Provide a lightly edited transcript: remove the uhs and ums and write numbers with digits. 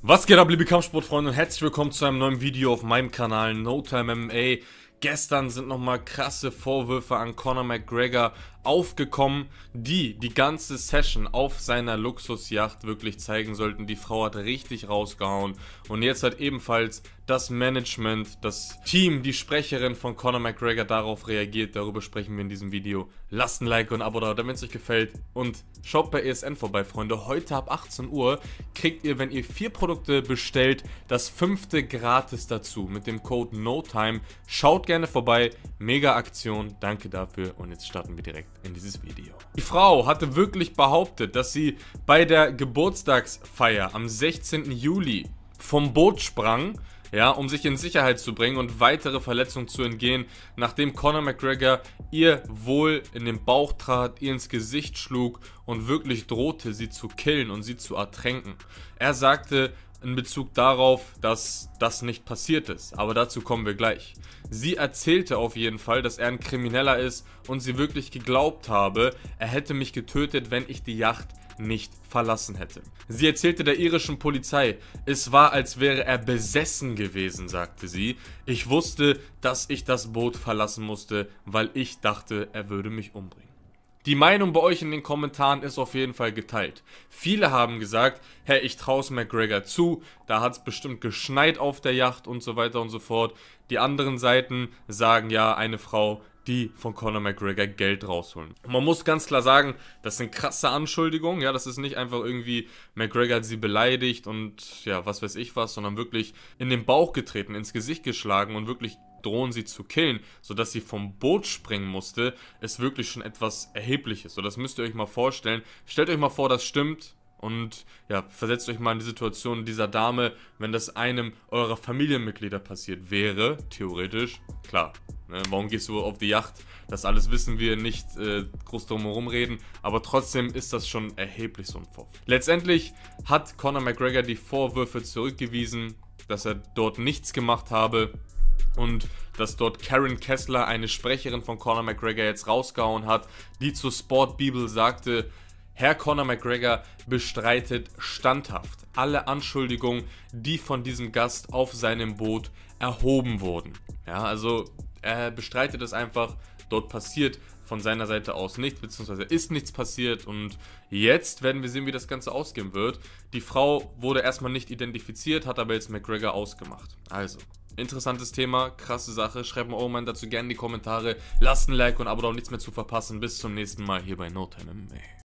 Was geht ab, liebe Kampfsportfreunde, und herzlich willkommen zu einem neuen Video auf meinem Kanal No Time MMA. Gestern sind nochmal krasse Vorwürfe an Conor McGregor aufgekommen, die ganze Session auf seiner Luxusjacht wirklich zeigen sollten. Die Frau hat richtig rausgehauen und jetzt hat ebenfalls das Management, das Team, die Sprecherin von Conor McGregor darauf reagiert. Darüber sprechen wir in diesem Video. Lasst ein Like und ein Abo da, damit es euch gefällt, und schaut bei ESN vorbei, Freunde. Heute ab 18 Uhr kriegt ihr, wenn ihr 4 Produkte bestellt, das 5. gratis dazu mit dem Code NOTIME. Schaut gerne vorbei, mega Aktion, danke dafür, und jetzt starten wir direkt in dieses Video. Die Frau hatte wirklich behauptet, dass sie bei der Geburtstagsfeier am 16. Juli vom Boot sprang, ja, um sich in Sicherheit zu bringen und weitere Verletzungen zu entgehen, nachdem Conor McGregor ihr wohl in den Bauch trat, ihr ins Gesicht schlug und wirklich drohte, sie zu killen und sie zu ertränken. Er sagte in Bezug darauf, dass das nicht passiert ist, aber dazu kommen wir gleich. Sie erzählte auf jeden Fall, dass er ein Krimineller ist und sie wirklich geglaubt habe, er hätte mich getötet, wenn ich die Yacht nicht verlassen hätte. Sie erzählte der irischen Polizei, es war, als wäre er besessen gewesen, sagte sie. Ich wusste, dass ich das Boot verlassen musste, weil ich dachte, er würde mich umbringen. Die Meinung bei euch in den Kommentaren ist auf jeden Fall geteilt. Viele haben gesagt, hey, ich traue es McGregor zu, da hat es bestimmt geschneit auf der Yacht und so weiter und so fort. Die anderen Seiten sagen, ja, eine Frau, die von Conor McGregor Geld rausholen. Und man muss ganz klar sagen, das sind krasse Anschuldigungen, ja, das ist nicht einfach irgendwie, McGregor hat sie beleidigt und ja, was weiß ich was, sondern wirklich in den Bauch getreten, ins Gesicht geschlagen und wirklich drohen sie zu killen, sodass sie vom Boot springen musste, ist wirklich schon etwas Erhebliches. So, das müsst ihr euch mal vorstellen. Stellt euch mal vor, das stimmt. Und ja, versetzt euch mal in die Situation dieser Dame, wenn das einem eurer Familienmitglieder passiert wäre, theoretisch, klar. Ne, warum gehst du auf die Yacht? Das alles wissen wir, nicht groß drum herum reden, aber trotzdem ist das schon erheblich, so ein Vorwurf. Letztendlich hat Conor McGregor die Vorwürfe zurückgewiesen, dass er dort nichts gemacht habe und dass dort Karen Kessler, eine Sprecherin von Conor McGregor, jetzt rausgehauen hat, die zur Sport Bible sagte, Herr Conor McGregor bestreitet standhaft alle Anschuldigungen, die von diesem Gast auf seinem Boot erhoben wurden. Ja, also er bestreitet es einfach, dort passiert von seiner Seite aus nichts, beziehungsweise ist nichts passiert, und jetzt werden wir sehen, wie das Ganze ausgehen wird. Die Frau wurde erstmal nicht identifiziert, hat aber jetzt McGregor ausgemacht. Also, interessantes Thema, krasse Sache. Schreibt mal irgendwann dazu gerne in die Kommentare. Lasst ein Like und ein Abo, um nichts mehr zu verpassen. Bis zum nächsten Mal hier bei No Time MMA.